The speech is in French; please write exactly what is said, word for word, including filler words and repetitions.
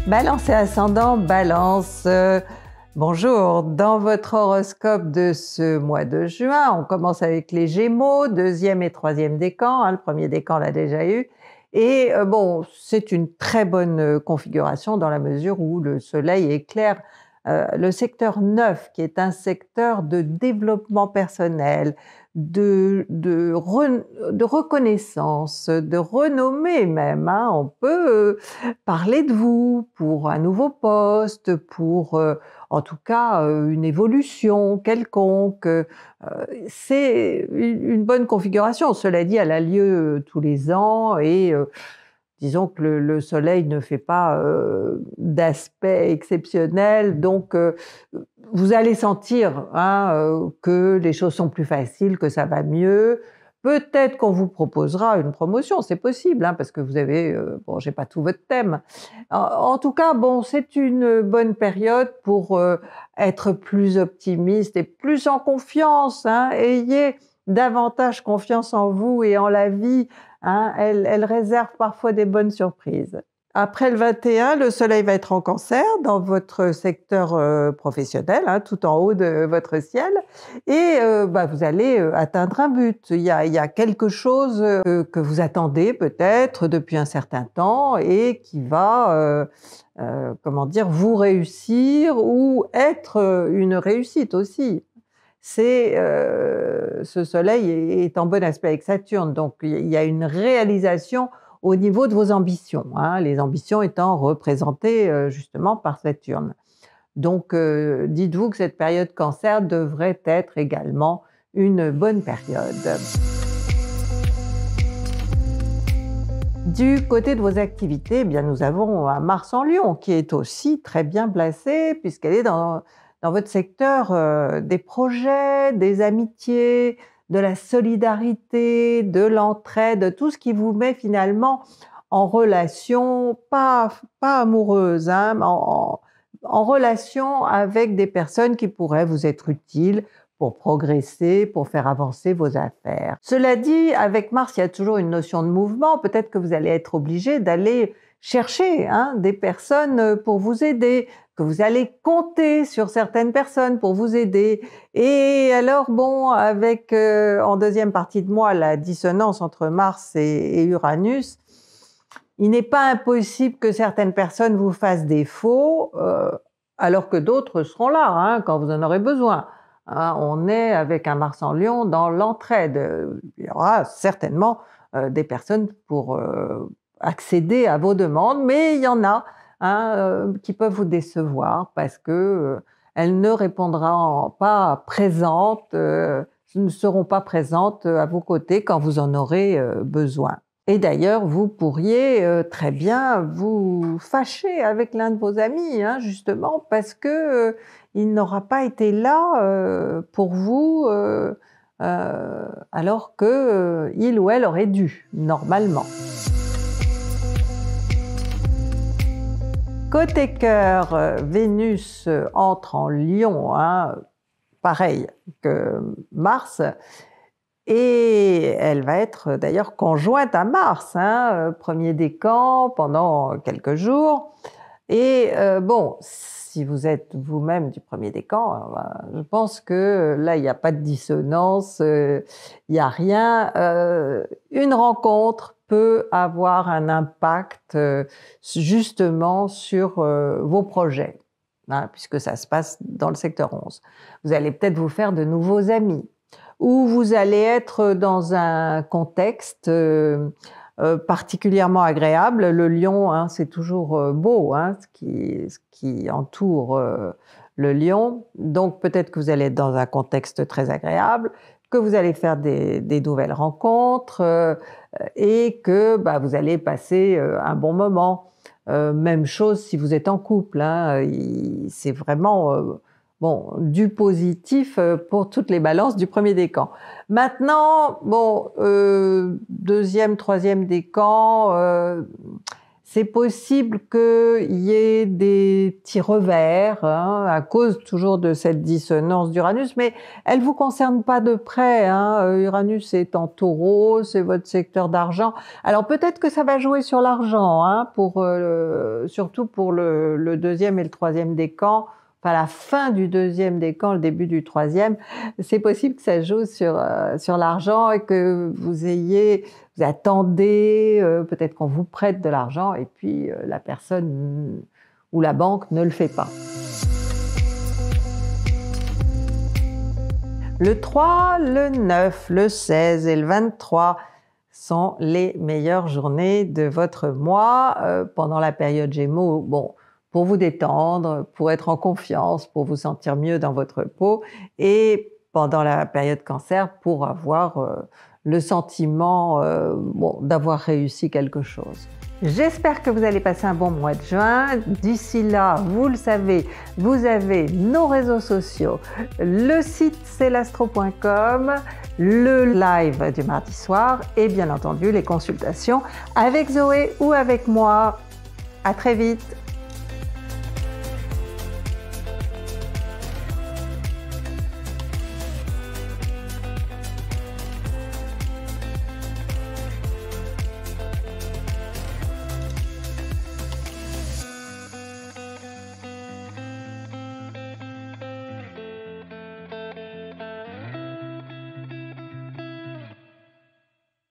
Balance et ascendant, Balance. Euh, bonjour, dans votre horoscope de ce mois de juin, on commence avec les Gémeaux, deuxième et troisième décan, hein, le premier décan l'a déjà eu. Et euh, bon, c'est une très bonne configuration dans la mesure où le soleil éclaire euh, le secteur neuf, qui est un secteur de développement personnel, de, de, re, de reconnaissance, de renommée même. Hein. On peut euh, parler de vous pour un nouveau poste, pour euh, en tout cas euh, une évolution quelconque. Euh, c'est une, une bonne configuration. Cela dit, elle a lieu euh, tous les ans et euh, disons que le, le soleil ne fait pas euh, d'aspect exceptionnel, donc euh, vous allez sentir hein, euh, que les choses sont plus faciles, que ça va mieux. Peut-être qu'on vous proposera une promotion, c'est possible, hein, parce que vous avez, euh, bon, j'ai pas tout votre thème. En, en tout cas, bon, c'est une bonne période pour euh, être plus optimiste et plus en confiance. Hein. Ayez davantage confiance en vous et en la vie. Hein, elle, elle réserve parfois des bonnes surprises. Après le vingt et un, le soleil va être en Cancer dans votre secteur euh, professionnel, hein, tout en haut de votre ciel, et euh, bah, vous allez euh, atteindre un but. Il y a, il y a quelque chose euh, que vous attendez peut-être depuis un certain temps et qui va, euh, euh, comment dire, vous réussir ou être une réussite aussi. C'est euh, ce soleil est, est en bon aspect avec Saturne, donc il y a une réalisation au niveau de vos ambitions, hein, les ambitions étant représentées euh, justement par Saturne. Donc euh, dites-vous que cette période Cancer devrait être également une bonne période. Du côté de vos activités, eh bien nous avons un Mars en Lion qui est aussi très bien placé puisqu'elle est dans, dans votre secteur euh, des projets, des amitiés, de la solidarité, de l'entraide, tout ce qui vous met finalement en relation, pas, pas amoureuse, hein, mais en, en relation avec des personnes qui pourraient vous être utiles pour progresser, pour faire avancer vos affaires. Cela dit, avec Mars, il y a toujours une notion de mouvement. Peut-être que vous allez être obligé d'aller chercher hein, des personnes pour vous aider, que vous allez compter sur certaines personnes pour vous aider. Et alors, bon, avec euh, en deuxième partie de mois, la dissonance entre Mars et, et Uranus, il n'est pas impossible que certaines personnes vous fassent défaut, euh, alors que d'autres seront là hein, quand vous en aurez besoin. Hein, on est avec un Mars en Lion dans l'entraide. Il y aura certainement euh, des personnes pour euh, accéder à vos demandes, mais il y en a hein, euh, qui peuvent vous décevoir parce que euh, elles ne répondront pas présentes, euh, ne seront pas présentes à vos côtés quand vous en aurez euh, besoin. Et d'ailleurs, vous pourriez euh, très bien vous fâcher avec l'un de vos amis, hein, justement, parce que euh, il n'aura pas été là euh, pour vous, euh, euh, alors que euh, il ou elle aurait dû, normalement. Côté cœur, euh, Vénus entre en Lion, hein, pareil que Mars, et elle va être d'ailleurs conjointe à Mars, hein, premier décan pendant quelques jours. Et euh, bon, si vous êtes vous-même du premier décan, euh, je pense que là, il n'y a pas de dissonance, euh, il n'y a rien. Euh, une rencontre peut avoir un impact euh, justement sur euh, vos projets, hein, puisque ça se passe dans le secteur onze. Vous allez peut-être vous faire de nouveaux amis, ou vous allez être dans un contexte euh, euh, particulièrement agréable. Le lion, hein, c'est toujours euh, beau, hein, ce, qui, ce qui entoure euh, le lion. Donc peut-être que vous allez être dans un contexte très agréable, que vous allez faire des, des nouvelles rencontres euh, et que bah, vous allez passer euh, un bon moment. Euh, même chose si vous êtes en couple, hein, c'est vraiment... Euh, Bon, du positif pour toutes les balances du premier décan. Maintenant, bon, euh, deuxième, troisième décan, euh, C'est possible qu'il y ait des petits revers hein, à cause toujours de cette dissonance d'Uranus, mais elle ne vous concerne pas de près. Hein. Uranus est en Taureau, c'est votre secteur d'argent. Alors peut-être que ça va jouer sur l'argent, hein, pour, euh, surtout pour le, le deuxième et le troisième décan, enfin la fin du deuxième décan, le début du troisième. C'est possible que ça joue sur, euh, sur l'argent et que vous ayez... Vous attendez, euh, peut-être qu'on vous prête de l'argent et puis euh, la personne ou la banque ne le fait pas. Le trois, le neuf, le seize et le vingt-trois sont les meilleures journées de votre mois euh, pendant la période Gémeaux. Bon, pour vous détendre, pour être en confiance, pour vous sentir mieux dans votre peau, et pendant la période Cancer pour avoir euh, le sentiment euh, bon, d'avoir réussi quelque chose. J'espère que vous allez passer un bon mois de juin. D'ici là, vous le savez, vous avez nos réseaux sociaux, le site c'est l'astro point com, le live du mardi soir et bien entendu les consultations avec Zoé ou avec moi. À très vite!